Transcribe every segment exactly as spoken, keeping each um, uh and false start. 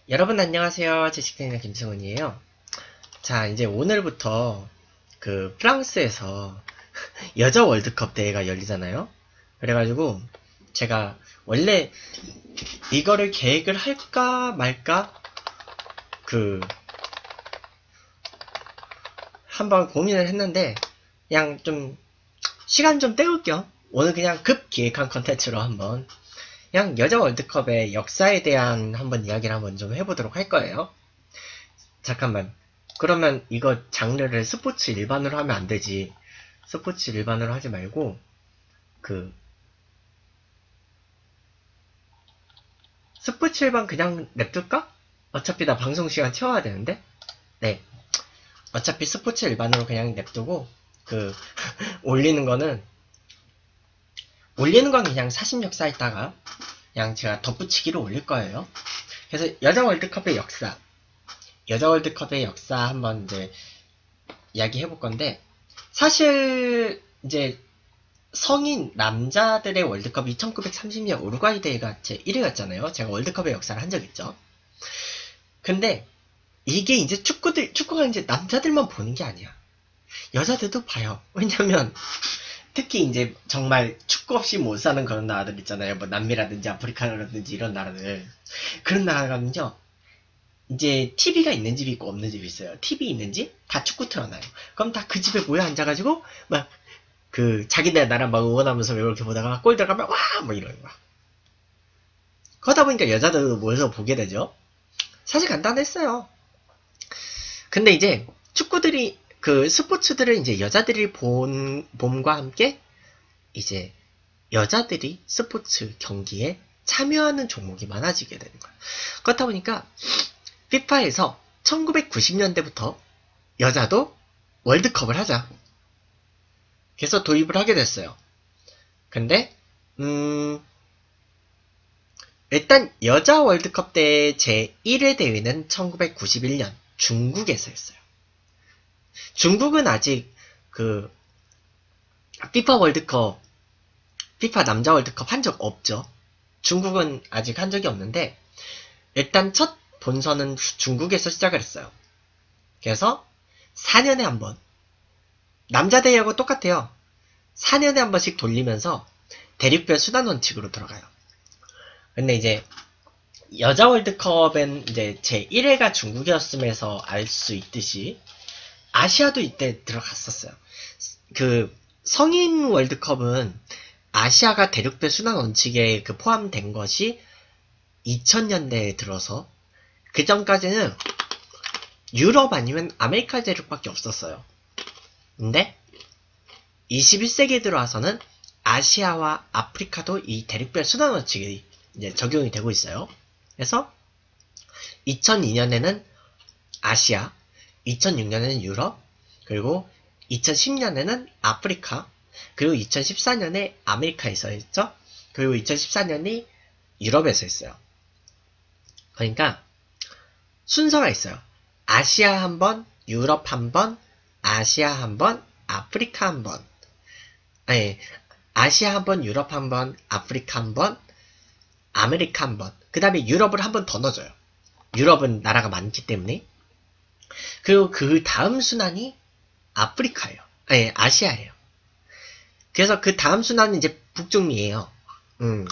여러분 안녕하세요. 제식대리나 김승훈이에요. 자, 이제 오늘부터 그 프랑스에서 여자 월드컵 대회가 열리잖아요. 그래가지고 제가 원래 이거를 계획을 할까 말까 그 한번 고민을 했는데 그냥 좀 시간 좀 때울 겸 오늘 그냥 급 기획한 컨텐츠로 한번 그냥 여자 월드컵의 역사에 대한 한번 이야기를 한번 좀 해보도록 할 거예요. 잠깐만. 그러면 이거 장르를 스포츠 일반으로 하면 안 되지. 스포츠 일반으로 하지 말고 그 스포츠 일반 그냥 냅둘까? 어차피 나 방송 시간 채워야 되는데. 네. 어차피 스포츠 일반으로 그냥 냅두고 그 올리는 거는 올리는 건 그냥 사심 역사에다가 그냥 제가 덧붙이기로 올릴 거예요. 그래서 여자 월드컵의 역사 여자 월드컵의 역사 한번 이제 이야기 해볼 건데, 사실 이제 성인 남자들의 월드컵이 천구백삼십 년 우루과이 대회가 제일 회였잖아요. 제가 월드컵의 역사를 한 적 있죠. 근데 이게 이제 축구들 축구가 이제 남자들만 보는 게 아니야. 여자들도 봐요. 왜냐면 특히 이제 정말 축구 없이 못 사는 그런 나라들 있잖아요. 뭐 남미라든지 아프리카라든지 이런 나라들. 그런 나라가면요, 이제 티비가 있는 집이 있고 없는 집이 있어요. 티비 있는 집 다 축구 틀어놔요. 그럼 다 그 집에 모여 앉아가지고 막 그 자기네 나라 막 응원하면서 이렇게 보다가 골 들어가면 와 뭐 이러는 거야. 그러다 보니까 여자들도 모여서 보게 되죠. 사실 간단했어요. 근데 이제 축구들이 그 스포츠들을 이제 여자들이 본 봄과 함께 이제 여자들이 스포츠 경기에 참여하는 종목이 많아지게 되는 거야. 그렇다 보니까 피파에서 천구백구십 년대부터 여자도 월드컵을 하자. 그래서 도입을 하게 됐어요. 근데 음 일단 여자 월드컵 대회 제일 회 대회는 천구백구십일 년 중국에서 했어요. 중국은 아직 그 피파 월드컵, 피파 남자 월드컵 한 적 없죠. 중국은 아직 한 적이 없는데 일단 첫 본선은 중국에서 시작을 했어요. 그래서 사 년에 한 번, 남자 대회하고 똑같아요. 사 년에 한 번씩 돌리면서 대륙별 순환 원칙으로 들어가요. 근데 이제 여자 월드컵은 이제 제일 회가 중국이었음에서 알 수 있듯이 아시아도 이때 들어갔었어요. 그 성인 월드컵은 아시아가 대륙별 순환 원칙에 그 포함된 것이 이천 년대에 들어서, 그 전까지는 유럽 아니면 아메리카 대륙밖에 없었어요. 근데 이십일 세기에 들어와서는 아시아와 아프리카도 이 대륙별 순환 원칙이 이제 적용이 되고 있어요. 그래서 이천이 년에는 아시아, 이천육 년에는 유럽, 그리고 이천십 년에는 아프리카, 그리고 이천십사 년에 아메리카에서 했죠. 그리고 이천십사 년이 유럽에서 했어요. 그러니까 순서가 있어요. 아시아 한 번, 유럽 한 번, 아시아 한 번, 아프리카 한 번. 아니, 아시아 한 번, 유럽 한 번, 아프리카 한 번, 아메리카 한 번. 그 다음에 유럽을 한 번 더 넣어줘요. 유럽은 나라가 많기 때문에. 그리고 그 다음 순환이 아프리카예요. 아니, 아시아예요. 그래서 그 다음 순환은 이제 북중미예요. 음.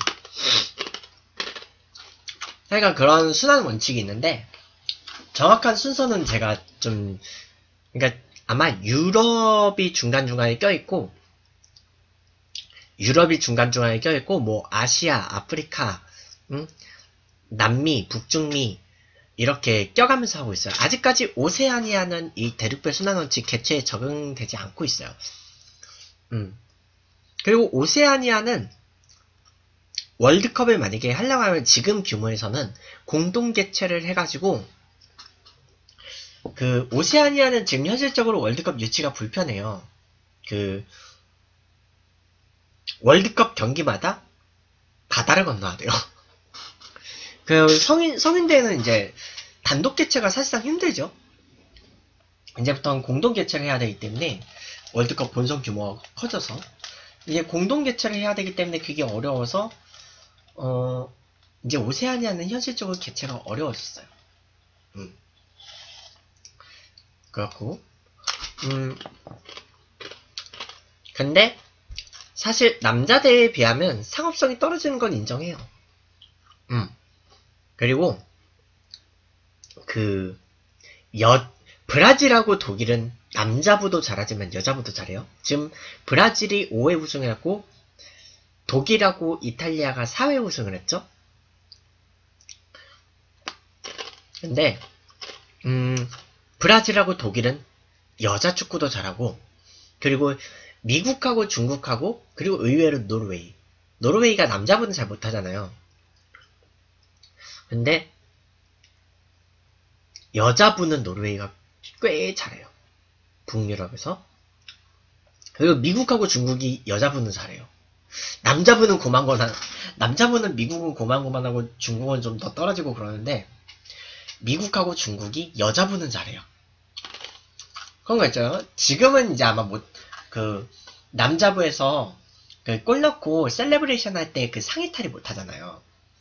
그러니까 그런 순환 원칙이 있는데, 정확한 순서는 제가 좀, 그러니까 아마 유럽이 중간중간에 껴있고, 유럽이 중간중간에 껴있고, 뭐 아시아, 아프리카, 음? 남미, 북중미 이렇게 껴가면서 하고 있어요. 아직까지 오세아니아는 이 대륙별 순환 원칙 개최에 적용되지 않고 있어요. 음. 그리고 오세아니아는 월드컵을 만약에 하려고 하면 지금 규모에서는 공동 개최를 해가지고, 그 오세아니아는 지금 현실적으로 월드컵 유치가 불편해요. 그 월드컵 경기마다 바다를 건너야 돼요. 그 성인 성인대회는 이제 단독 개최가 사실상 힘들죠. 이제부터는 공동 개최를 해야 되기 때문에 월드컵 본선 규모가 커져서 이제 공동 개최를 해야 되기 때문에 그게 어려워서 어 이제 오세아니아는 현실적으로 개최가 어려워졌어요. 음. 그렇고, 음, 근데, 사실, 남자대회에 비하면 상업성이 떨어지는 건 인정해요. 음. 그리고, 그, 여, 브라질하고 독일은 남자부도 잘하지만 여자부도 잘해요. 지금, 브라질이 오 회 우승을 했고, 독일하고 이탈리아가 사 회 우승을 했죠? 근데, 음, 브라질하고 독일은 여자 축구도 잘하고, 그리고 미국하고 중국하고, 그리고 의외로 노르웨이. 노르웨이가 남자분은 잘 못하잖아요. 근데, 여자분은 노르웨이가 꽤 잘해요. 북유럽에서. 그리고 미국하고 중국이 여자분은 잘해요. 남자분은 고만고만, 남자분은 미국은 고만고만하고 중국은 좀 더 떨어지고 그러는데, 미국하고 중국이 여자분은 잘해요. 그런 거 있죠. 지금은 이제 아마 못, 그, 남자부에서 그 골 넣고 셀레브레이션 할 때 그 상의탈이 못 하잖아요.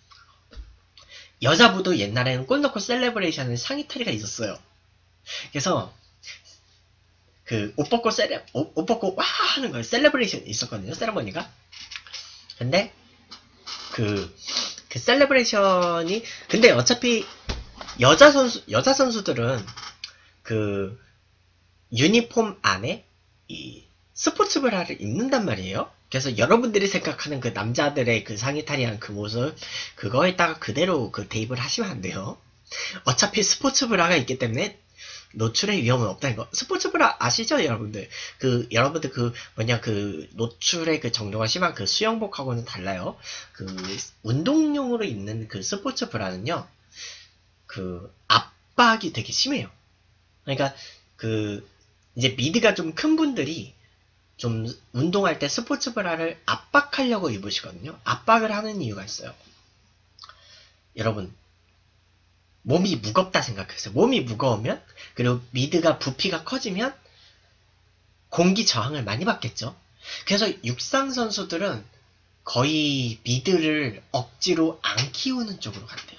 여자부도 옛날에는 골 넣고 셀레브레이션은 상의탈이가 있었어요. 그래서, 그, 옷 벗고 셀레, 옷, 옷 벗고 와! 하는 거 셀레브레이션이 있었거든요. 세레머니가. 근데, 그, 그 셀레브레이션이, 근데 어차피 여자 선수, 여자 선수들은 그, 유니폼 안에 이 스포츠 브라를 입는단 말이에요. 그래서 여러분들이 생각하는 그 남자들의 그 상의탈이한 그 모습, 그거에다가 그대로 그 대입을 하시면 안 돼요. 어차피 스포츠 브라가 있기 때문에 노출의 위험은 없다는 거. 스포츠 브라 아시죠, 여러분들? 그, 여러분들 그, 뭐냐, 그, 노출의 그 정도가 심한 그 수영복하고는 달라요. 그, 운동용으로 입는 그 스포츠 브라는요, 그, 압박이 되게 심해요. 그러니까, 그, 이제 미드가 좀 큰 분들이 좀 운동할 때 스포츠 브라를 압박하려고 입으시거든요. 압박을 하는 이유가 있어요. 여러분, 몸이 무겁다 생각했어요. 몸이 무거우면, 그리고 미드가 부피가 커지면 공기 저항을 많이 받겠죠. 그래서 육상 선수들은 거의 미드를 억지로 안 키우는 쪽으로 간대요.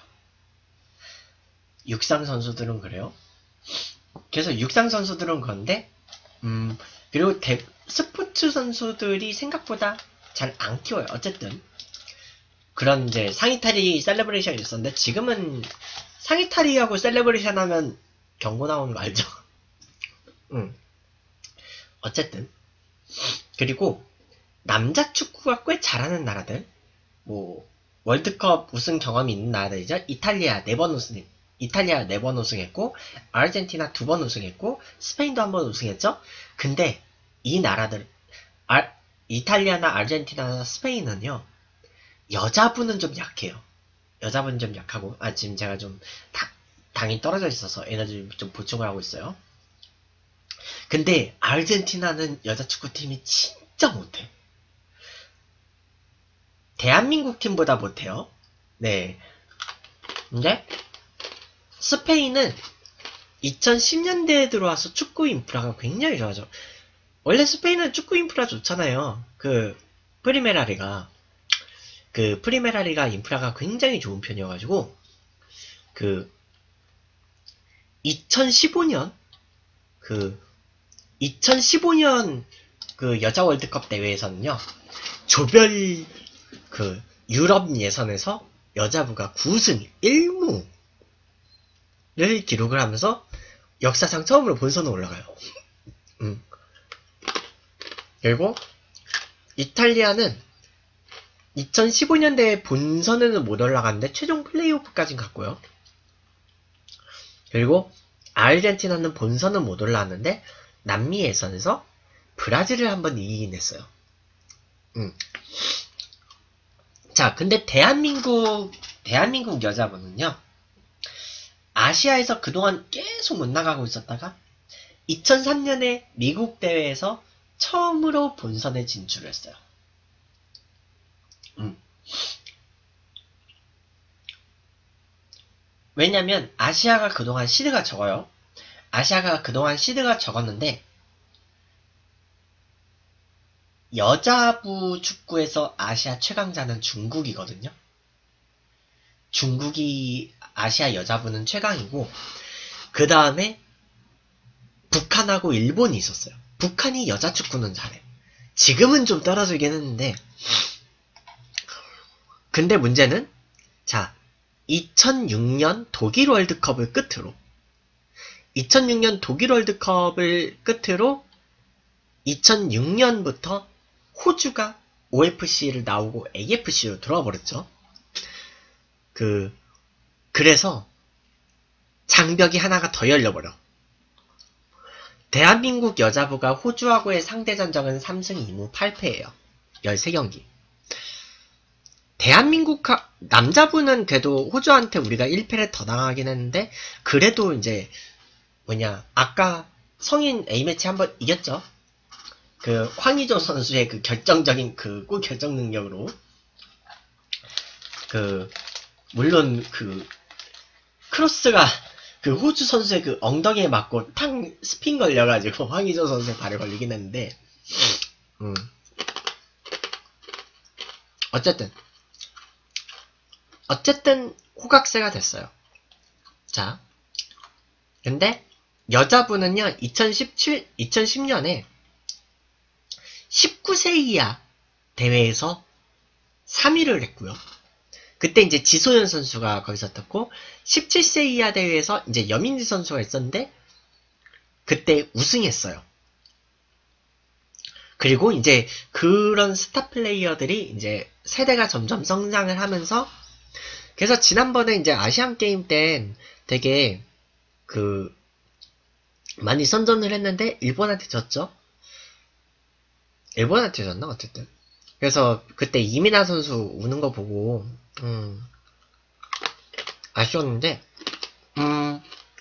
육상 선수들은 그래요. 그래서 육상 선수들은 그런데, 음, 그리고 대, 스포츠 선수들이 생각보다 잘 안 키워요. 어쨌든. 그런 이제 상의탈이 셀레브레이션이 있었는데, 지금은 상의탈이하고 셀레브레이션 하면 경고 나오는 거 알죠? 응. 어쨌든. 그리고, 남자 축구가 꽤 잘하는 나라들, 뭐, 월드컵 우승 경험이 있는 나라들이죠. 이탈리아 네 번 우승, 이탈리아 네 번 우승했고, 아르헨티나 두 번 우승했고, 스페인도 한 번 우승했죠? 근데, 이 나라들, 아, 이탈리아나 아르헨티나나 스페인은요, 여자분은 좀 약해요. 여자분은 좀 약하고, 아, 지금 제가 좀, 다, 당이 떨어져 있어서 에너지 좀 보충을 하고 있어요. 근데, 아르헨티나는 여자 축구팀이 진짜 못해. 대한민국 팀보다 못해요. 네. 근데, 스페인은 이천십 년대에 들어와서 축구 인프라가 굉장히 좋아져. 원래 스페인은 축구 인프라 좋잖아요. 그, 프리메라리가. 그, 프리메라리가 인프라가 굉장히 좋은 편이어가지고, 그, 이천십오 년, 그, 이천십오 년 그 여자 월드컵 대회에서는요, 조별, 그, 유럽 예선에서 여자부가 구 승 일 무를 기록을 하면서 역사상 처음으로 본선에 올라가요. 음. 그리고 이탈리아는 이천십오 년대에 본선에는 못 올라갔는데 최종 플레이오프까지 갔고요. 그리고 아르헨티나는 본선은 못 올라왔는데 남미 예선에서 브라질을 한번 이기긴 했어요. 음. 자, 근데 대한민국 대한민국 여자분은요, 아시아에서 그동안 계속 못 나가고 있었다가 이천삼 년에 미국 대회에서 처음으로 본선에 진출했어요. 음. 왜냐면 아시아가 그동안 시드가 적어요. 아시아가 그동안 시드가 적었는데, 여자부 축구에서 아시아 최강자는 중국이거든요. 중국이 아시아 여자부는 최강이고, 그 다음에 북한하고 일본이 있었어요. 북한이 여자 축구는 잘해. 지금은 좀 떨어지긴 했는데, 근데 문제는, 자, 이천육 년 독일 월드컵을 끝으로, 이천육 년 독일 월드컵을 끝으로, 이천육 년부터 호주가 오에프씨를 나오고 에이에프씨로 들어와 버렸죠. 그, 그래서, 장벽이 하나가 더 열려버려. 대한민국 여자부가 호주하고의 상대전적은 삼 승 이 무 팔 패예요. 열세 경기. 대한민국 하, 남자부는 그래도 호주한테 우리가 일 패를 더 당하긴 했는데 그래도 이제 뭐냐 아까 성인 A매치 한번 이겼죠. 그 황의조 선수의 그 결정적인 그 골 결정 능력으로 그 물론 그 크로스가 그 호주 선수의 그 엉덩이에 맞고 탕 스핀 걸려가지고 황의조 선수의 발에 걸리긴 했는데 음. 어쨌든 어쨌든 호각세가 됐어요. 자, 근데 여자부는요 이천십칠, 이천십 년에 십구 세 이하 대회에서 삼 위를 했고요. 그때 이제 지소연 선수가 거기서 떴고, 십칠 세 이하 대회에서 이제 여민지 선수가 있었는데, 그때 우승했어요. 그리고 이제 그런 스타 플레이어들이 이제 세대가 점점 성장을 하면서, 그래서 지난번에 이제 아시안 게임 땐 되게 그, 많이 선전을 했는데, 일본한테 졌죠? 일본한테 졌나? 어쨌든. 그래서 그때 이민아 선수 우는 거 보고 음, 아쉬웠는데 음,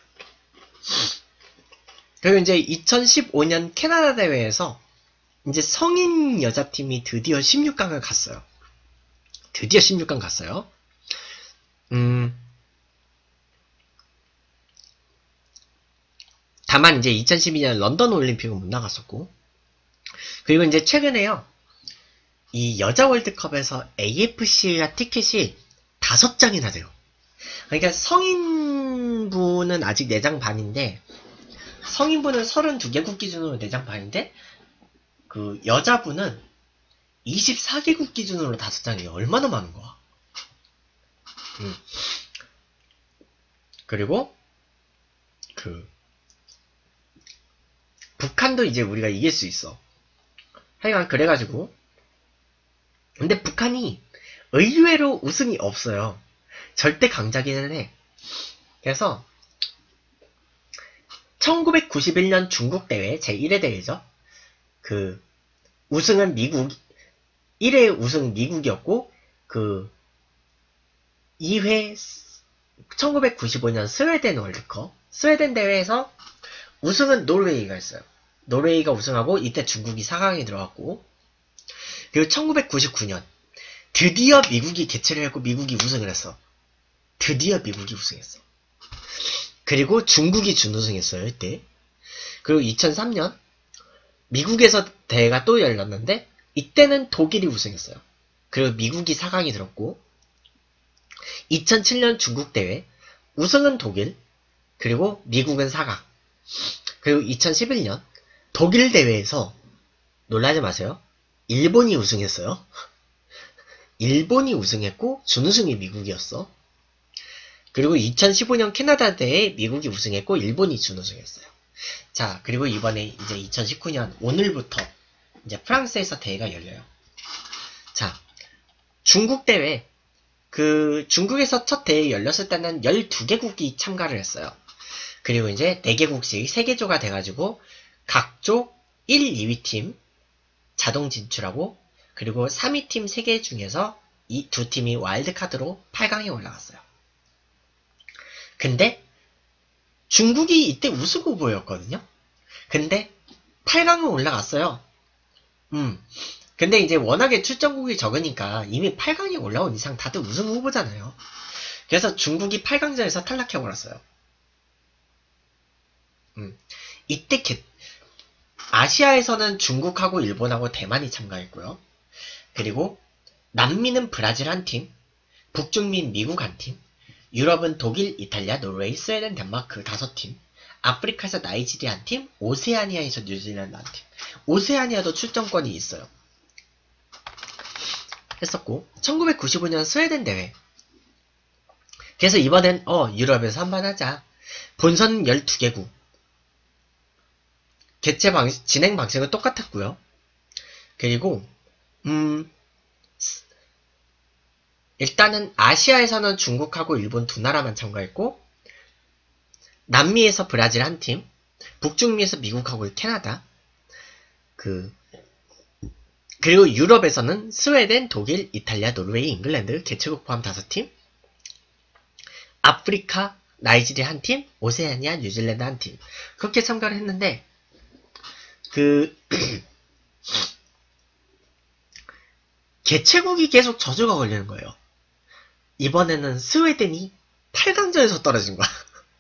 그리고 이제 이천십오 년 캐나다 대회에서 이제 성인 여자팀이 드디어 십육 강을 갔어요. 드디어 십육 강 갔어요. 음, 다만 이제 이천십이 년 런던 올림픽은 못 나갔었고 그리고 이제 최근에요. 이 여자 월드컵에서 에이에프씨가 티켓이 다섯 장이나 돼요. 그러니까 성인부는 아직 네 장 반인데 성인부는 서른두 개국 기준으로 네 장 반인데 그 여자부는 이십사 개국 기준으로 다섯 장이에요. 얼마나 많은 거야. 음. 그리고 그 북한도 이제 우리가 이길 수 있어. 하여간 그래가지고 근데 북한이 의외로 우승이 없어요. 절대 강자기는 해. 그래서 천구백구십일 년 중국 대회 제일 회 대회죠. 그 우승은 미국 일 회 우승 미국이었고 그 이 회 천구백구십오 년 스웨덴 월드컵 스웨덴 대회에서 우승은 노르웨이가 했어요. 노르웨이가 우승하고 이때 중국이 사 강에 들어갔고 그리고 천구백구십구 년 드디어 미국이 개최를 했고 미국이 우승을 했어. 드디어 미국이 우승했어. 그리고 중국이 준우승했어요. 이때. 그리고 이천삼 년 미국에서 대회가 또 열렸는데 이때는 독일이 우승했어요. 그리고 미국이 사 강이 들었고 이천칠 년 중국 대회 우승은 독일 그리고 미국은 사 강 그리고 이천십일 년 독일 대회에서 놀라지 마세요. 일본이 우승했어요. 일본이 우승했고 준우승이 미국이었어. 그리고 이천십오 년 캐나다 대회에 미국이 우승했고 일본이 준우승했어요. 자, 그리고 이번에 이제 이천십구 년 오늘부터 이제 프랑스에서 대회가 열려요. 자, 중국 대회 그 중국에서 첫 대회 열렸을 때는 열두 개국이 참가를 했어요. 그리고 이제 네 개국씩 세 개 조가 돼가지고 각 조 일, 이 위 팀 자동 진출하고 그리고 삼 위 팀 세 개 중에서 이 두 팀이 와일드카드로 팔 강에 올라갔어요. 근데 중국이 이때 우승 후보였거든요. 근데 팔 강에 올라갔어요. 음. 근데 이제 워낙에 출전국이 적으니까 이미 팔 강에 올라온 이상 다들 우승 후보잖아요. 그래서 중국이 팔 강전에서 탈락해버렸어요. 음. 이때 개, 아시아에서는 중국하고 일본하고 대만이 참가했고요. 그리고 남미는 브라질 한 팀, 북중미는 미국 한 팀, 유럽은 독일, 이탈리아, 노르웨이, 스웨덴, 덴마크 다섯 팀, 아프리카에서 나이지리아 한 팀, 오세아니아에서 뉴질랜드 한 팀. 오세아니아도 출전권이 있어요. 했었고, 천구백구십오 년 스웨덴 대회. 그래서 이번엔 어 유럽에서 한번 하자. 본선 열두 개국. 개최 방식, 진행 방식은 똑같았고요. 그리고 음 일단은 아시아에서는 중국하고 일본 두 나라만 참가했고, 남미에서 브라질 한 팀, 북중미에서 미국하고 캐나다, 그 그리고 유럽에서는 스웨덴, 독일, 이탈리아, 노르웨이, 잉글랜드 개최국 포함 다섯 팀, 아프리카, 나이지리아 한 팀, 오세아니아, 뉴질랜드 한 팀. 그렇게 참가를 했는데, 그 개최국이 계속 저주가 걸리는 거예요. 이번에는 스웨덴이 팔 강전에서 떨어진 거야.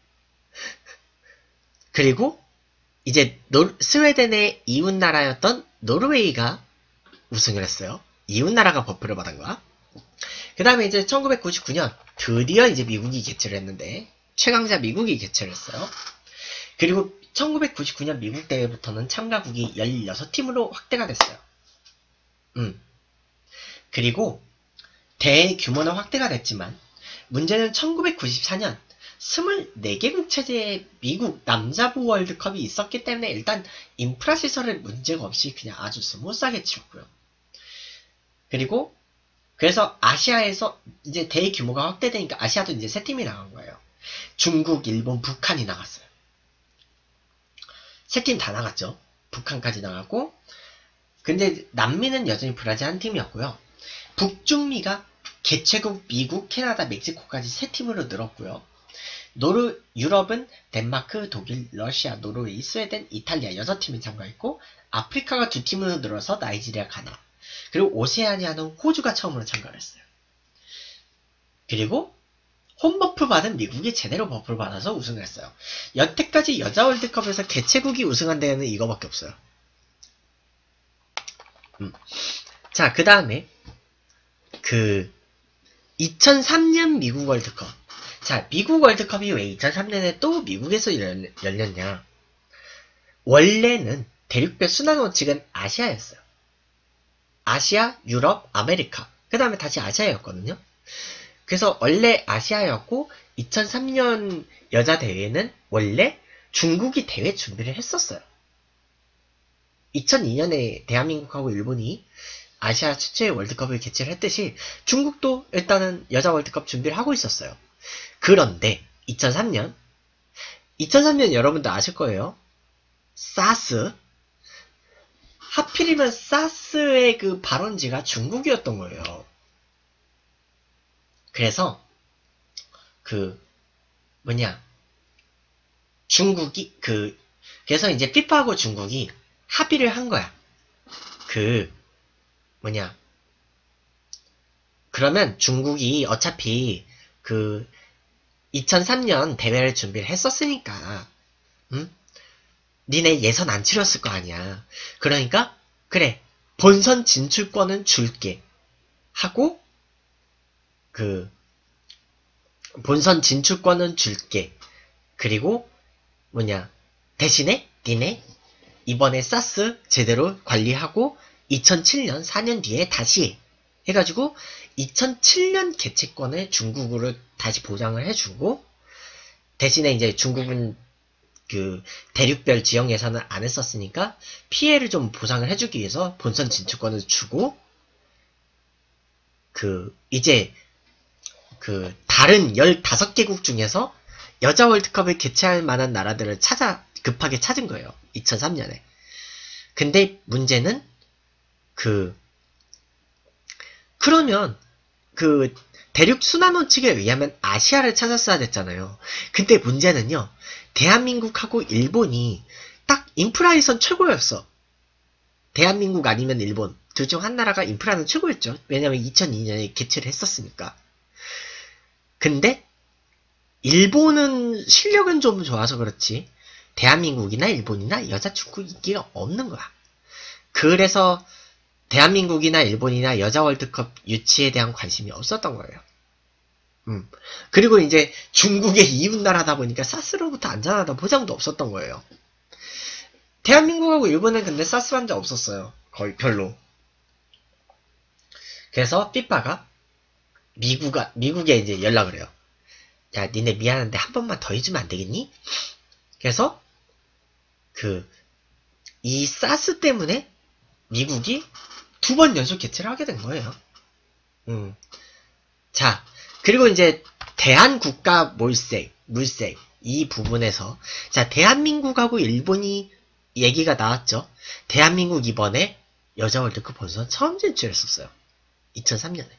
그리고 이제 노, 스웨덴의 이웃나라였던 노르웨이가 우승을 했어요. 이웃나라가 버프를 받은 거야. 그 다음에 이제 천구백구십구 년 드디어 이제 미국이 개최를 했는데, 최강자 미국이 개최를 했어요. 그리고 천구백구십구 년 미국 대회부터는 참가국이 열여섯 팀으로 확대가 됐어요. 음. 그리고 대회 규모는 확대가 됐지만, 문제는 천구백구십사 년 이십사 개국 체제의 미국 남자부 월드컵이 있었기 때문에 일단 인프라 시설은 문제가 없이 그냥 아주 스무스하게 치렀고요. 그리고 그래서 아시아에서 이제 대회 규모가 확대되니까 아시아도 이제 세 팀이 나간 거예요. 중국, 일본, 북한이 나갔어요. 세 팀 다 나갔죠. 북한까지 나갔고, 근데 남미는 여전히 브라질 한 팀이었고요. 북중미가 개최국 미국, 캐나다, 멕시코까지 세 팀으로 늘었고요. 노르, 유럽은 덴마크, 독일, 러시아, 노르웨이, 스웨덴, 이탈리아 여섯 팀이 참가했고, 아프리카가 두 팀으로 늘어서 나이지리아, 가나, 그리고 오세아니아는 호주가 처음으로 참가를 했어요. 그리고 홈버프 받은 미국이 제대로 버프를 받아서 우승을 했어요. 여태까지 여자 월드컵에서 개최국이 우승한 데는 이거밖에 없어요. 음. 자, 그 다음에 그 이천삼 년 미국 월드컵. 자, 미국 월드컵이 왜 이천삼 년에 또 미국에서 열, 열렸냐? 원래는 대륙별 순환 원칙은 아시아였어요. 아시아, 유럽, 아메리카. 그 다음에 다시 아시아였거든요. 그래서 원래 아시아였고, 이천삼 년 여자 대회는 원래 중국이 대회 준비를 했었어요. 이천이 년에 대한민국하고 일본이 아시아 최초의 월드컵을 개최를 했듯이 중국도 일단은 여자 월드컵 준비를 하고 있었어요. 그런데 이천삼 년, 이천삼 년 여러분도 아실 거예요. 사스. 하필이면 사스의 그 발원지가 중국이었던 거예요. 그래서 그 뭐냐 중국이 그 그래서 이제 피파하고 중국이 합의를 한 거야. 그 뭐냐 그러면 중국이 어차피 그 이천삼 년 대회를 준비를 했었으니까 응? 니네 예선 안 치렀을 거 아니야. 그러니까 그래 본선 진출권은 줄게 하고 그 본선 진출권은 줄게. 그리고 뭐냐 대신에 니네 이번에 사스 제대로 관리하고 이천칠 년 사 년 뒤에 다시 해. 해가지고 이천칠 년 개최권을 중국으로 다시 보장을 해주고, 대신에 이제 중국은 그 대륙별 지역 예산을 안 했었으니까 피해를 좀 보상을 해주기 위해서 본선 진출권을 주고, 그 이제 그 다른 열다섯 개국 중에서 여자 월드컵을 개최할 만한 나라들을 찾아 급하게 찾은 거예요. 이천삼 년에. 근데 문제는 그 그러면 그 대륙 순환 원칙에 의하면 아시아를 찾았어야 됐잖아요. 근데 문제는요. 대한민국하고 일본이 딱 인프라에선 최고였어. 대한민국 아니면 일본. 둘 중 한 나라가 인프라는 최고였죠. 왜냐면 이천이 년에 개최를 했었으니까. 근데 일본은 실력은 좀 좋아서 그렇지 대한민국이나 일본이나 여자 축구 인기가 없는 거야. 그래서 대한민국이나 일본이나 여자 월드컵 유치에 대한 관심이 없었던 거예요. 음. 그리고 이제 중국의 이웃나라다 보니까 사스로부터 안전하다 보장도 없었던 거예요. 대한민국하고 일본은 근데 사스 환자 없었어요. 거의 별로. 그래서 피파가 미국, 미국에 이제 연락을 해요. 야, 니네 미안한데 한 번만 더 해주면 안 되겠니? 그래서 그 이 사스 때문에 미국이 두 번 연속 개최를 하게 된 거예요. 음. 자, 그리고 이제 대한국가 물색, 물색 이 부분에서 자, 대한민국하고 일본이 얘기가 나왔죠. 대한민국 이번에 여자 월드컵 본선 처음 진출했었어요. 이천삼 년에.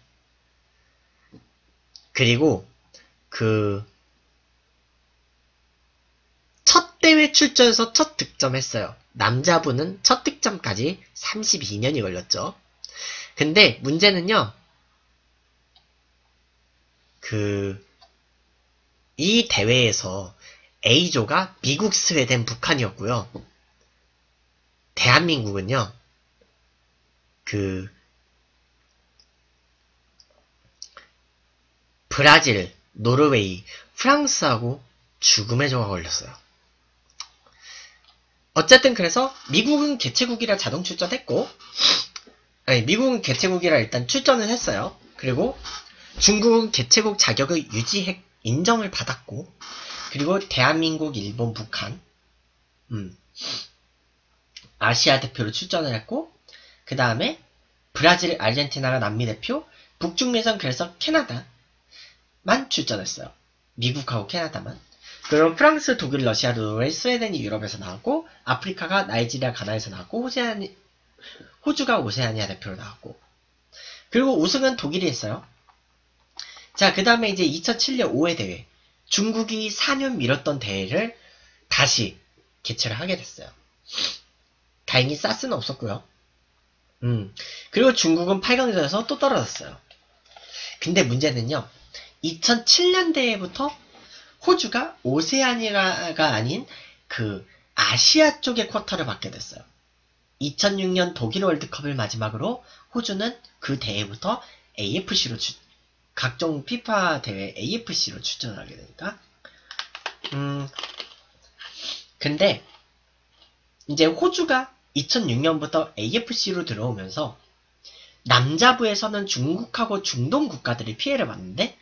그리고 그 첫 대회 출전해서 첫 득점했어요. 남자분은 첫 득점까지 삼십이 년이 걸렸죠. 근데 문제는요. 그 이 대회에서 A조가 미국, 스웨덴, 북한이었고요. 대한민국은요. 그 브라질, 노르웨이, 프랑스하고 죽음의 조가 걸렸어요. 어쨌든 그래서 미국은 개최국이라 자동 출전했고 아니 미국은 개최국이라 일단 출전을 했어요. 그리고 중국은 개최국 자격을 유지해 인정을 받았고 그리고 대한민국, 일본, 북한 음, 아시아 대표로 출전을 했고 그 다음에 브라질, 아르헨티나가 남미 대표 북중미에선 그래서 캐나다만 출전했어요. 미국하고 캐나다만. 그럼 프랑스, 독일, 러시아, 노르웨이, 스웨덴이 유럽에서 나왔고 아프리카가 나이지리아, 가나에서 나왔고 호세아니, 호주가 오세아니아 대표로 나왔고 그리고 우승은 독일이 했어요. 자, 그 다음에 이제 이천칠 년 오 회 대회 중국이 사 년 미뤘던 대회를 다시 개최를 하게 됐어요. 다행히 사스는 없었고요. 음, 그리고 중국은 팔 강전에서 또 떨어졌어요. 근데 문제는요. 이천칠 년 대회부터 호주가 오세아니아가 아닌 그 아시아 쪽의 쿼터를 받게 됐어요. 이천육 년 독일 월드컵을 마지막으로 호주는 그 대회부터 에이에프씨로 출, 각종 피파 대회 에이에프씨로 출전하게 되니까. 음, 근데 이제 호주가 이천육 년부터 에이에프씨로 들어오면서 남자부에서는 중국하고 중동 국가들이 피해를 봤는데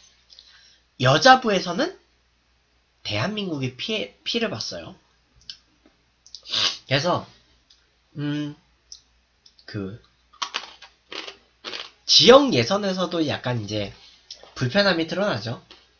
여자부에서는 대한민국이 피해, 피해를 봤어요. 그래서 음, 그 지역 예선에서도 약간 이제 불편함이 드러나죠.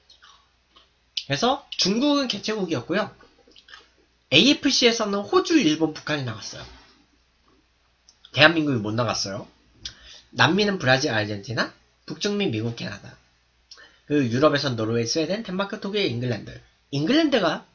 그래서 중국은 개최국이었고요. 에이에프씨에서는 호주, 일본, 북한이 나갔어요. 대한민국이 못 나갔어요. 남미는 브라질, 아르헨티나, 북중미, 미국, 캐나다. 그리고 유럽에선 노르웨이, 스웨덴, 덴마크, 독일, 잉글랜드. 잉글랜드가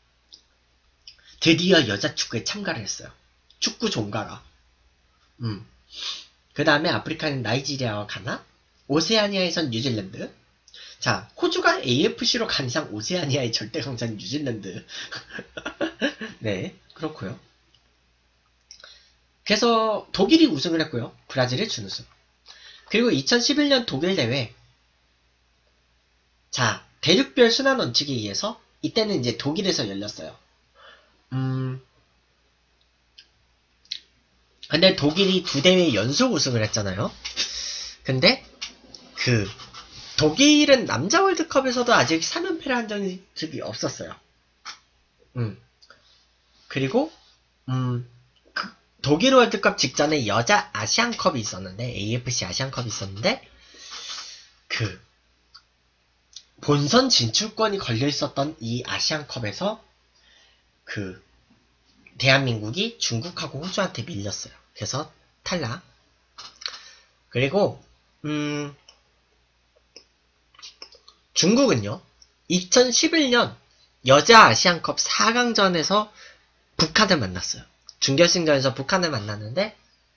드디어 여자 축구에 참가를 했어요. 축구 종가가. 음. 그 다음에 아프리카는 나이지리아와 가나, 오세아니아에선 뉴질랜드. 자, 호주가 에이에프씨로 간 이상 오세아니아의 절대 강자는 뉴질랜드. 네, 그렇고요. 그래서 독일이 우승을 했고요. 브라질이 준우승. 그리고 이천십일 년 독일 대회. 자, 대륙별 순환 원칙에 의해서 이때는 이제 독일에서 열렸어요. 음. 근데 독일이 두 대회 연속 우승을 했잖아요. 근데 그 독일은 남자 월드컵에서도 아직 삼 연패를 한 적이 없었어요. 음. 그리고 음, 그 독일 월드컵 직전에 여자 아시안컵이 있었는데 에이에프씨 아시안컵이 있었는데 그 본선 진출권이 걸려 있었던 이 아시안컵에서 그 대한민국이 중국하고 호주한테 밀렸어요. 그래서 탈락. 그리고 음, 중국은요. 이천십일 년 여자 아시안컵 사 강전에서 북한을 만났어요. 준결승전에서 북한을 만났는데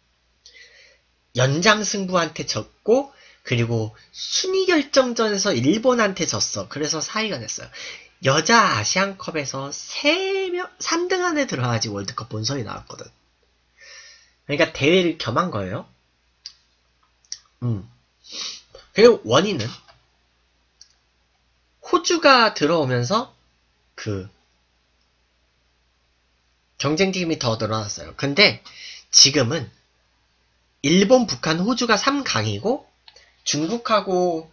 연장 승부한테 졌고 그리고 순위 결정전에서 일본한테 졌어. 그래서 사 위가 됐어요. 여자 아시안컵에서 세 명, 삼 등 안에 들어가야지 월드컵 본선이 나왔거든. 그러니까 대회를 겸한 거예요. 음. 그리고 원인은 호주가 들어오면서 그 경쟁팀이 더 늘어났어요. 근데 지금은 일본, 북한, 호주가 삼 강이고 중국하고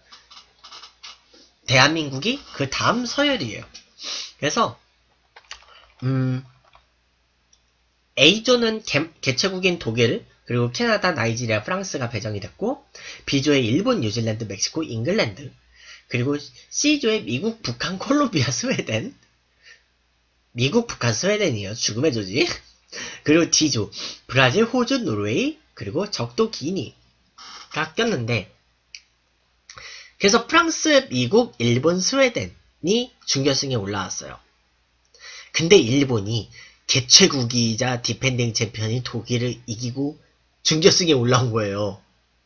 대한민국이 그 다음 서열이에요. 그래서 음, A조는 개, 개최국인 독일, 그리고 캐나다, 나이지리아, 프랑스가 배정이 됐고 B조에 일본, 뉴질랜드, 멕시코, 잉글랜드, 그리고 C조에 미국, 북한, 콜롬비아, 스웨덴, 미국, 북한, 스웨덴이에요. 죽음의 조지. 그리고 D조, 브라질, 호주, 노르웨이, 그리고 적도 기니가 꼈는데, 그래서 프랑스, 미국, 일본, 스웨덴이 준결승에 올라왔어요. 근데 일본이 개최국이자 디펜딩 챔피언인 독일을 이기고 준결승에 올라온 거예요.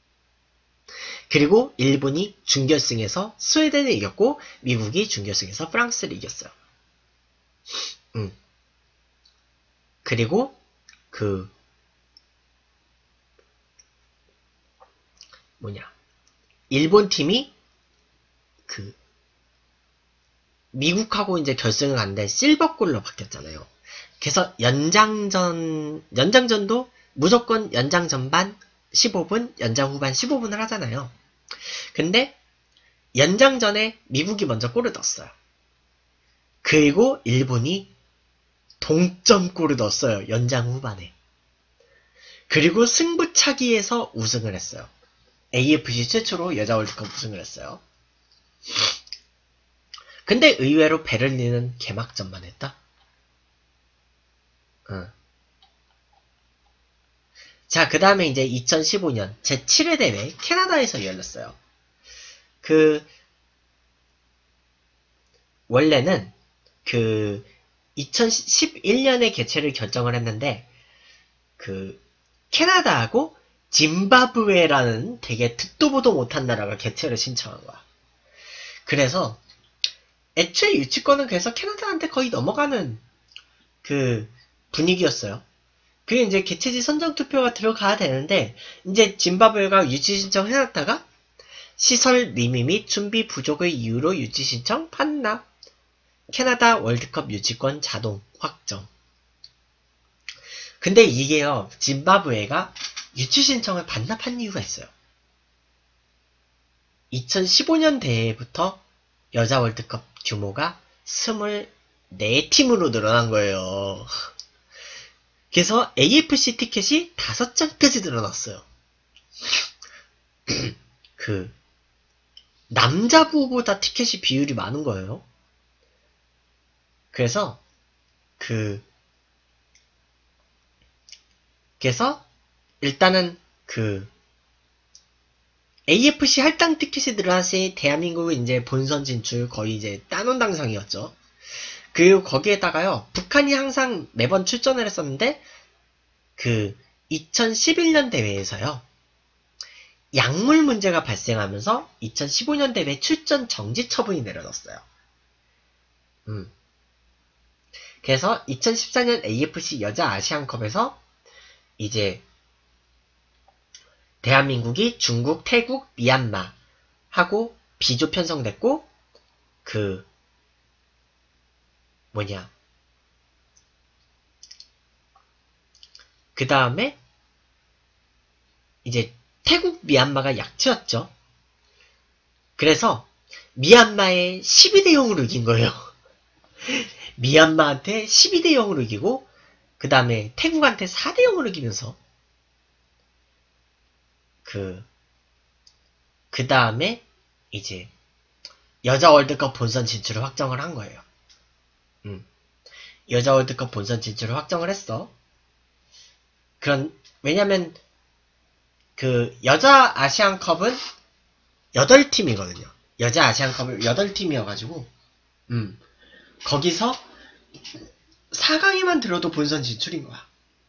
그리고 일본이 준결승에서 스웨덴을 이겼고 미국이 준결승에서 프랑스를 이겼어요. 음. 그리고 그 뭐냐 일본 팀이 그 미국하고 이제 결승을 갔는데 실버골로 바뀌었잖아요. 그래서 연장전 연장전도 무조건 연장 전반 십오 분, 연장 후반 십오 분을 하잖아요. 근데 연장전에 미국이 먼저 골을 넣었어요. 그리고 일본이 동점골을 넣었어요. 연장 후반에. 그리고 승부차기에서 우승을 했어요. 에이에프씨 최초로 여자 월드컵 우승을 했어요. 근데 의외로 베를린은 개막전만 했다? 응. 자, 그 다음에 이제 이천십오 년 제칠 회 대회 캐나다에서 열렸어요. 그, 원래는 그, 이천십일 년에 개최를 결정을 했는데, 그, 캐나다하고 짐바브웨라는 되게 듣도 보도 못한 나라가 개최를 신청한 거야. 그래서, 애초에 유치권은 그래서 캐나다한테 거의 넘어가는 그 분위기였어요. 그게 이제 개최지 선정투표가 들어가야 되는데, 이제 짐바브웨가 유치신청 해놨다가, 시설 미미 및 준비 부족의 이유로 유치신청 판납. 캐나다 월드컵 유치권 자동 확정. 근데 이게요, 짐바브웨가 유치신청을 반납한 이유가 있어요. 이천십오 년 대회부터 여자 월드컵 규모가 이십사 팀으로 늘어난 거예요. 그래서 에이에프씨 티켓이 다섯 장까지 늘어났어요. 그 남자부보다 티켓이 비율이 많은 거예요. 그래서 그 그래서 일단은 그 에이에프씨 할당 티켓이 늘어났으니 대한민국은 이제 본선 진출 거의 이제 따놓은 당상이었죠. 그리고 거기에다가요, 북한이 항상 매번 출전을 했었는데, 그, 이천십일 년 대회에서요, 약물 문제가 발생하면서 이천십오 년 대회 출전 정지 처분이 내려졌어요. 음. 그래서 이천십사 년 에이에프씨 여자 아시안컵에서 이제 대한민국이 중국, 태국, 미얀마 하고 B조 편성됐고, 그 뭐냐 그 다음에 이제 태국, 미얀마가 약체였죠. 그래서 미얀마에 십이 대 영으로 이긴 거예요. 미얀마한테 십이 대 영으로 이기고 그 다음에 태국한테 사 대 영으로 이기면서 그, 그 다음에 이제 여자 월드컵 본선 진출을 확정을 한 거예요. 음. 여자 월드컵 본선 진출을 확정을 했어. 그런, 왜냐면 그 여자 아시안컵은 여덟 팀이거든요. 여자 아시안컵은 여덟 팀이어가지고 음. 거기서 사 강에만 들어도 본선 진출인 거야.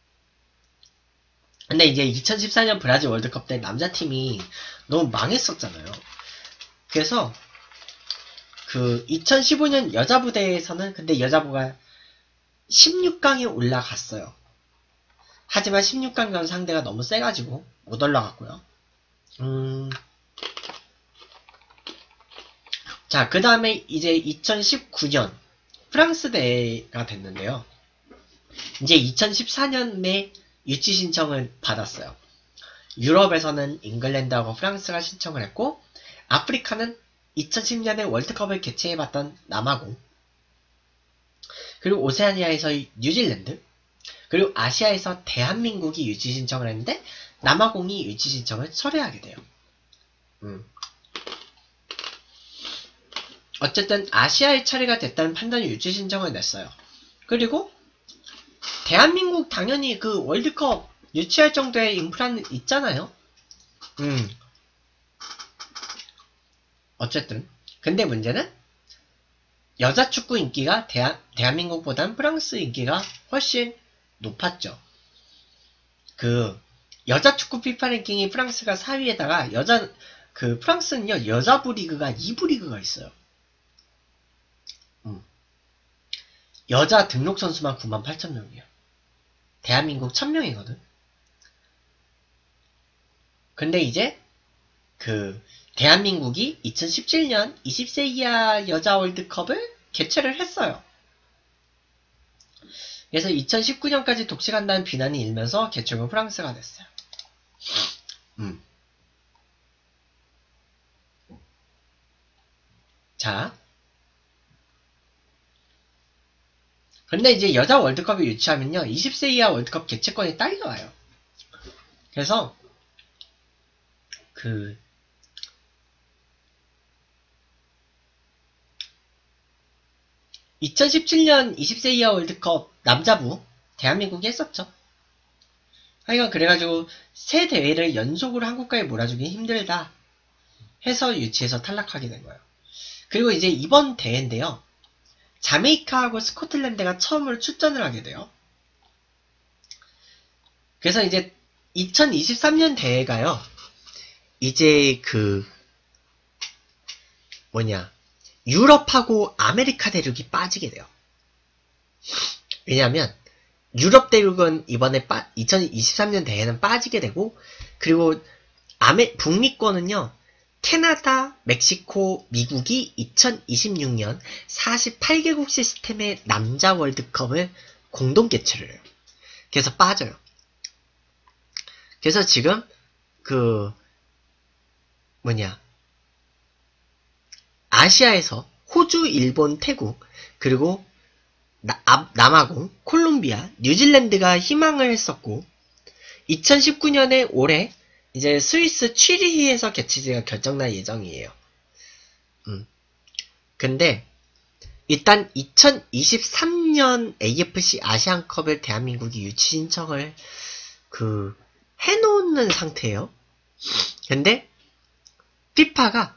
근데 이제 이천십사 년 브라질 월드컵 때 남자팀이 너무 망했었잖아요. 그래서 그 이천십오 년 여자부 대회에서는 근데 여자부가 십육 강에 올라갔어요. 하지만 십육 강 전 상대가 너무 세가지고 못 올라갔고요. 음, 자, 그 다음에 이제 이천십구 년 프랑스 대회가 됐는데요. 이제 이천십사 년에 유치 신청을 받았어요. 유럽에서는 잉글랜드하고 프랑스가 신청을 했고, 아프리카는 이천십 년에 월드컵을 개최해봤던 남아공, 그리고 오세아니아에서 뉴질랜드, 그리고 아시아에서 대한민국이 유치 신청을 했는데 남아공이 유치 신청을 철회하게 돼요. 음. 어쨌든 아시아의 차례가 됐다는 판단이 유치 신청을 냈어요. 그리고 대한민국 당연히 그 월드컵 유치할 정도의 인프라는 있잖아요. 음. 어쨌든 근데 문제는 여자 축구 인기가 대한, 대한민국보다는 프랑스 인기가 훨씬 높았죠. 그 여자 축구 피파 랭킹이 프랑스가 사 위에다가 여자 그 프랑스는요 여자부 리그가 이 부 리그가 있어요. 음. 여자 등록 선수만 구만 팔천 명이에요. 대한민국 천 명이거든. 근데 이제 그 대한민국이 이천십칠 년 이십 세 이하 여자 월드컵을 개최를 했어요. 그래서 이천십구 년까지 독식한다는 비난이 일면서 개최국 프랑스가 됐어요. 음. 자. 근데 이제 여자 월드컵을 유치하면요. 이십 세 이하 월드컵 개최권이 딸려와요. 그래서 그 이천십칠 년 이십 세 이하 월드컵 남자부 대한민국이 했었죠. 하여간 그래가지고 세 대회를 연속으로 한국까지 몰아주기 힘들다 해서 유치해서 탈락하게 된 거예요. 그리고 이제 이번 대회인데요. 자메이카하고 스코틀랜드가 처음으로 출전을 하게 돼요. 그래서 이제 이천이십삼 년 대회가요. 이제 그 뭐냐 유럽하고 아메리카 대륙이 빠지게 돼요. 왜냐하면 유럽 대륙은 이번에 빠, 이천이십삼 년 대회는 빠지게 되고, 그리고 아메, 북미권은요 캐나다, 멕시코, 미국이 이천이십육 년 사십팔 개국 시스템의 남자 월드컵을 공동 개최를 해요. 그래서 빠져요. 그래서 지금 그 뭐냐 아시아에서 호주, 일본, 태국, 그리고 나, 아, 남아공, 콜롬비아, 뉴질랜드가 희망을 했었고, 이천십구 년에 올해 이제 스위스 취리히에서 개최지가 결정날 예정이에요. 음. 근데 일단 이천이십삼 년 에이에프씨 아시안컵을 대한민국이 유치 신청을 그 해놓는 상태예요. 근데 피파가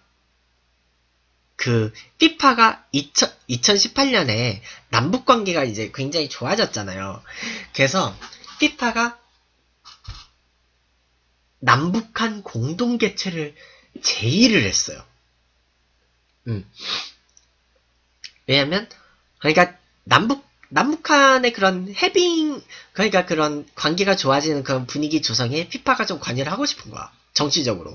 그 피파가 이천십팔 년에 남북 관계가 이제 굉장히 좋아졌잖아요. 그래서 피파가 남북한 공동 개최를 제의를 했어요. 음. 왜냐면 그러니까 남북 남북한의 그런 해빙 그러니까 그런 관계가 좋아지는 그런 분위기 조성에 피파가 좀 관여를 하고 싶은 거야. 정치적으로.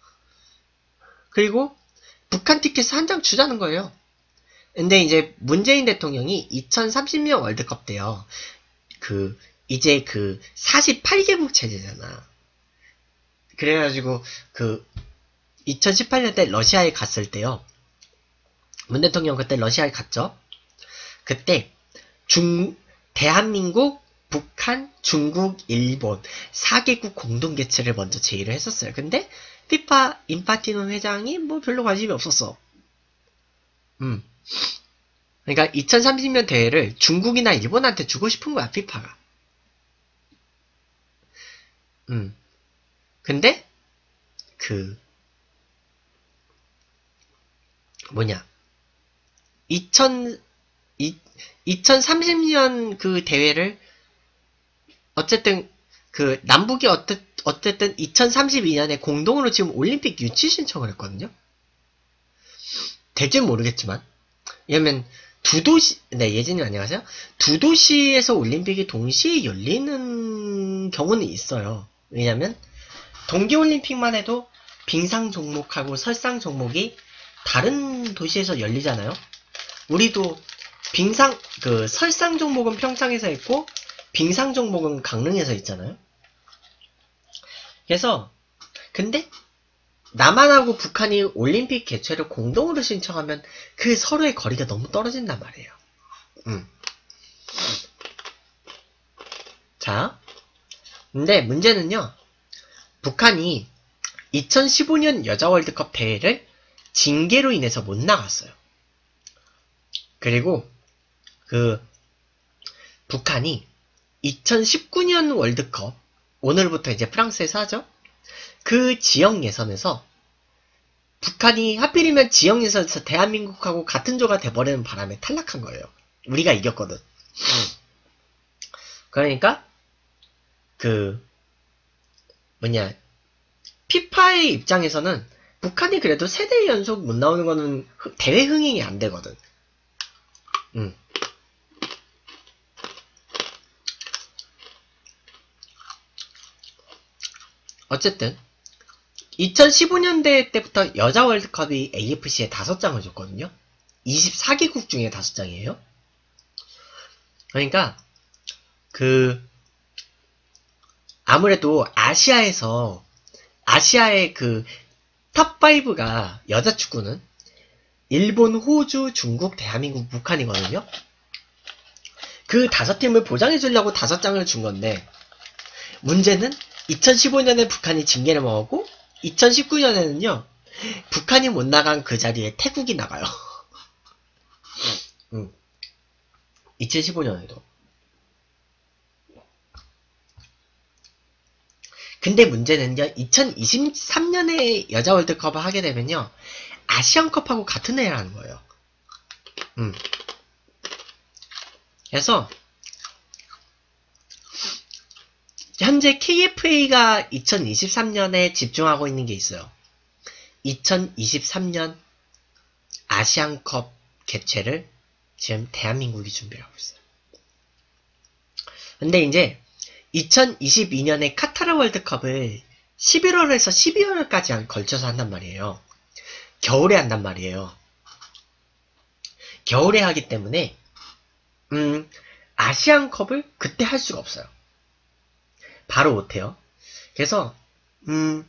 그리고 북한 티켓을 한 장 주자는 거예요. 근데 이제 문재인 대통령이 이천삼십 년 월드컵 때요. 그 이제 그 사십팔 개국 체제잖아. 그래가지고 그 이천십팔 년 때 러시아에 갔을 때요. 문 대통령 그때 러시아에 갔죠. 그때 중 대한민국, 북한, 중국, 일본 사 개국 공동 개최를 먼저 제의를 했었어요. 근데 피파 인파티노 회장이 뭐 별로 관심이 없었어. 음. 그러니까 이천삼십 년 대회를 중국이나 일본한테 주고 싶은 거야, 피파가. 음. 근데 그 뭐냐? 이천 이, 이천삼십 년 그 대회를 어쨌든 그 남북이 어쨌, 어쨌든 이천삼십이 년에 공동으로 지금 올림픽 유치 신청을 했거든요. 될지는 모르겠지만 왜냐면 두 도시 네 예진님 안녕하세요. 두 도시에서 올림픽이 동시에 열리는 경우는 있어요. 왜냐면 동계올림픽만 해도 빙상 종목하고 설상 종목이 다른 도시에서 열리잖아요. 우리도 빙상 그 설상 종목은 평창에서 했고 빙상 종목은 강릉에서 있잖아요. 그래서 근데 남한하고 북한이 올림픽 개최를 공동으로 신청하면 그 서로의 거리가 너무 떨어진단 말이에요. 음. 자, 근데 문제는요. 북한이 이천십오 년 여자 월드컵 대회를 징계로 인해서 못 나갔어요. 그리고 그 북한이 이천십구 년 월드컵 오늘부터 이제 프랑스에서 하죠. 그 지역 예선에서 북한이 하필이면 지역 예선에서 대한민국하고 같은 조가 돼버리는 바람에 탈락한 거예요. 우리가 이겼거든. 그러니까 그 뭐냐 피파의 입장에서는 북한이 그래도 세 대 연속 못 나오는 거는 대회 흥행이 안 되거든. 음. 어쨌든 이천십오 년대 때부터 여자 월드컵이 에이에프씨에 다섯 장을 줬거든요. 이십사 개국 중에 다섯 장이에요. 그러니까 그 아무래도 아시아에서 아시아의 그 탑 파이브가 여자 축구는 일본, 호주, 중국, 대한민국, 북한이거든요. 그 다섯 팀을 보장해 주려고 다섯 장을 준 건데 문제는 이천십오 년에 북한이 징계를 먹었고 이천십구 년에는요 북한이 못 나간 그 자리에 태국이 나가요. 음. 이천십오 년에도. 근데 문제는요 이천이십삼 년에 여자 월드컵을 하게 되면요 아시안컵하고 같은 해를 하는 거예요. 음. 그래서 현재 케이에프에이가 이천이십삼 년에 집중하고 있는 게 있어요. 이천이십삼 년 아시안컵 개최를 지금 대한민국이 준비하고 있어요. 근데 이제 이천이십이 년에 카타르 월드컵을 십일월에서 십이월까지 걸쳐서 한단 말이에요. 겨울에 한단 말이에요. 겨울에 하기 때문에 음, 아시안컵을 그때 할 수가 없어요. 바로 못해요. 그래서 음,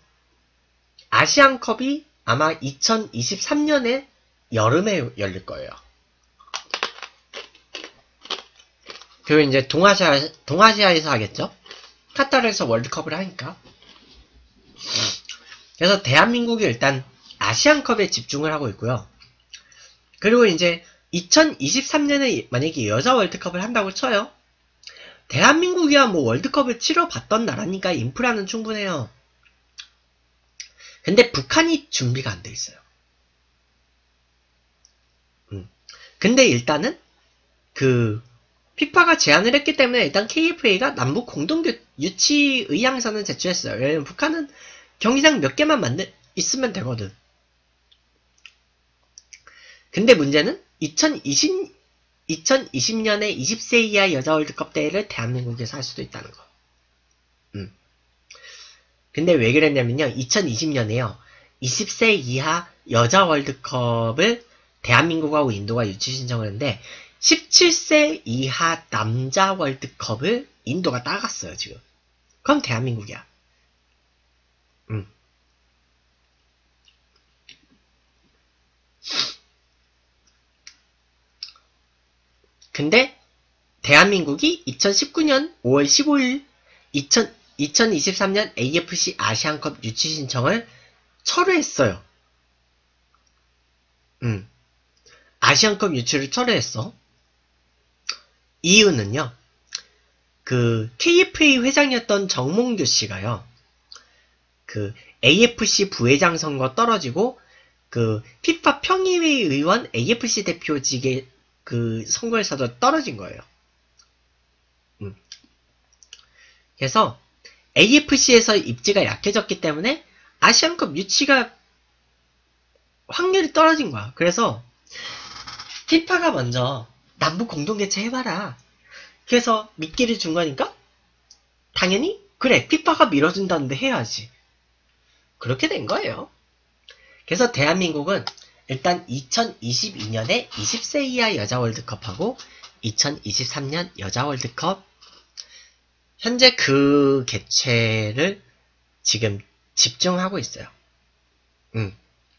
아시안컵이 아마 이천이십삼 년에 여름에 열릴 거예요. 그리고 이제 동아시아, 동아시아에서 하겠죠? 카타르에서 월드컵을 하니까. 그래서 대한민국이 일단 아시안컵에 집중을 하고 있고요. 그리고 이제 이천이십삼 년에 만약에 여자 월드컵을 한다고 쳐요. 대한민국이야 뭐 월드컵을 치러봤던 나라니까 인프라는 충분해요. 근데 북한이 준비가 안 돼 있어요. 음. 근데 일단은 그 피파가 제안을 했기 때문에 일단 케이에프에이가 남북 공동 유치 의향서는 제출했어요. 왜냐면 북한은 경기장 몇 개만 만들 있으면 되거든. 근데 문제는 이천이십, 이천이십 년에 이십 세 이하 여자 월드컵 대회를 대한민국에서 할 수도 있다는 거. 음. 근데 왜 그랬냐면요. 이천이십 년에요. 이십 세 이하 여자 월드컵을 대한민국하고 인도가 유치 신청을 했는데 십칠 세 이하 남자 월드컵을 인도가 따갔어요, 지금. 그럼 대한민국이야. 음. 근데 대한민국이 이천십구 년 오월 십오일 이천이십삼 년 에이에프씨 아시안컵 유치 신청을 철회했어요. 음. 아시안컵 유치를 철회했어. 이유는요. 그 케이에프에이 회장이었던 정몽규 씨가요. 그 에이에프씨 부회장 선거 떨어지고 그 피파 평의회 의원 에이에프씨 대표직의 그 선거에서도 떨어진 거예요. 음. 그래서 에이에프씨에서 입지가 약해졌기 때문에 아시안컵 유치가 확률이 떨어진 거야. 그래서 피파가 먼저 남북 공동개최 해봐라. 그래서 미끼를 준 거니까 당연히 그래 피파가 밀어준다는데 해야지. 그렇게 된 거예요. 그래서 대한민국은 일단 이천이십이 년에 이십 세 이하 여자 월드컵하고 이천이십삼 년 여자 월드컵, 현재 그 개최를 지금 집중하고 있어요. 음.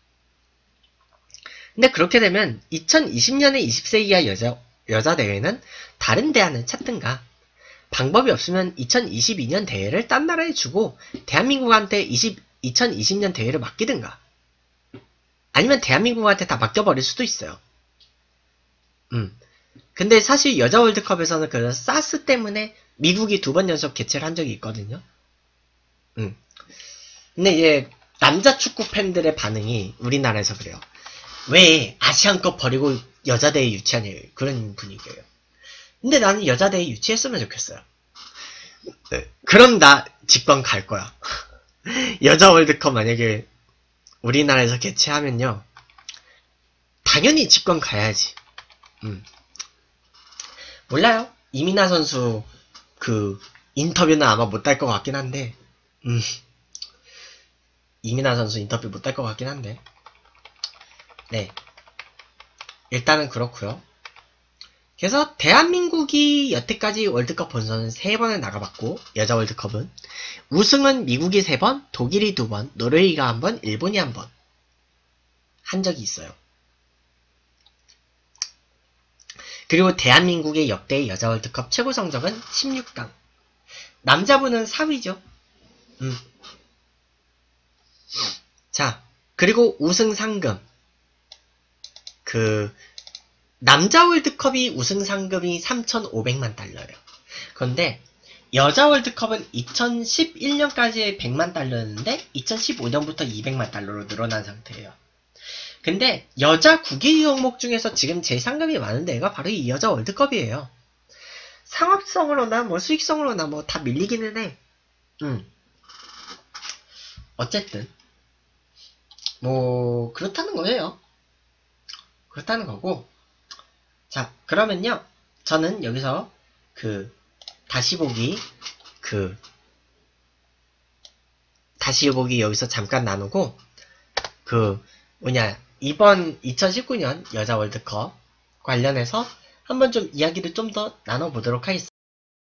근데 그렇게 되면 이천이십 년에 이십 세 이하 여자, 여자 대회는 다른 대안을 찾든가, 방법이 없으면 이천이십이 년 대회를 딴 나라에 주고 대한민국한테 이천이십 년 대회를 맡기든가, 아니면 대한민국한테 다 맡겨버릴 수도 있어요. 음. 근데 사실 여자 월드컵에서는 그 사스 때문에 미국이 두 번 연속 개최를 한 적이 있거든요. 음. 근데 이제 남자 축구 팬들의 반응이 우리나라에서 그래요. 왜 아시안컵 버리고 여자 대회 유치하냐, 그런 분위기예요. 근데 나는 여자 대회 유치했으면 좋겠어요. 네. 그럼 나 직관 갈 거야. 여자 월드컵 만약에 우리나라에서 개최하면요, 당연히 직관 가야지. 음. 몰라요. 이민아 선수 그 인터뷰는 아마 못 달 것 같긴 한데, 음. 이민아 선수 인터뷰 못 달 것 같긴 한데, 네. 일단은 그렇고요. 그래서 대한민국이 여태까지 월드컵 본선은 세 번을 나가봤고, 여자 월드컵은 우승은 미국이 세 번, 독일이 두 번, 노르웨이가 한 번, 일본이 한 번 한 적이 있어요. 그리고 대한민국의 역대 여자 월드컵 최고 성적은 십육 강. 남자분은 사 위죠. 음. 자, 그리고 우승 상금. 그 남자 월드컵이 우승 상금이 삼천오백만 달러예요. 그런데 여자 월드컵은 이천십일 년까지 백만 달러였는데 이천십오 년부터 이백만 달러로 늘어난 상태예요. 근데 여자 구기 종목 중에서 지금 제일 상금이 많은 데가 바로 이 여자 월드컵이에요. 상업성으로나 뭐 수익성으로나 뭐 다 밀리기는 해. 음. 어쨌든 뭐 그렇다는 거예요. 그렇다는 거고. 자, 그러면요, 저는 여기서 그 다시 보기 그 다시 보기 여기서 잠깐 나누고, 그 뭐냐, 이번 이천십구 년 여자 월드컵 관련해서 한번 좀 이야기를 좀 더 나눠보도록 하겠습니다.